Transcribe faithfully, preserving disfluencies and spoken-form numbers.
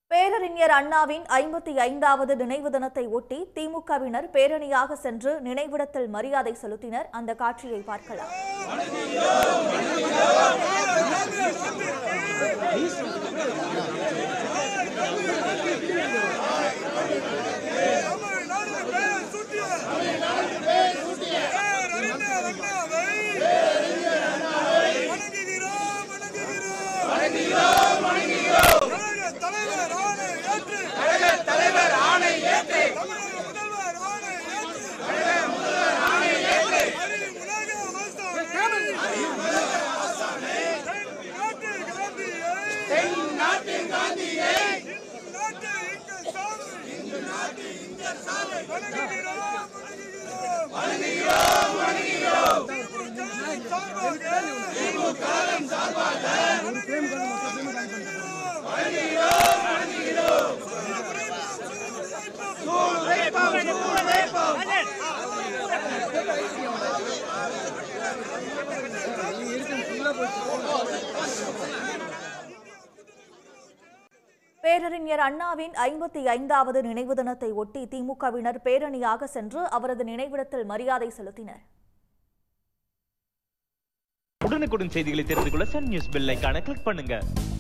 பேரறிஞர் அண்ணாவின் ஐம்பத்தி ஐந்தாவது நினைவு தினத்தை ஒட்டி திமுகவினர் பேரணியாக சென்று நினைவிடத்தில் மரியாதை செலுத்தினர். அந்த காட்சியை பார்க்கலாம். பேரறிஞர் அண்ணாவின் ஐம்பத்தி ஐந்தாவது நினைவு தினத்தை ஒட்டி திமுகவினர் பேரணியாக சென்று அவரது நினைவிடத்தில் மரியாதை செலுத்தினர். உடனுக்குடன் செய்திகளை தெரிந்து கொள்ள சன் நியூஸ் பெல் ஐகானை கிளிக் பண்ணுங்க.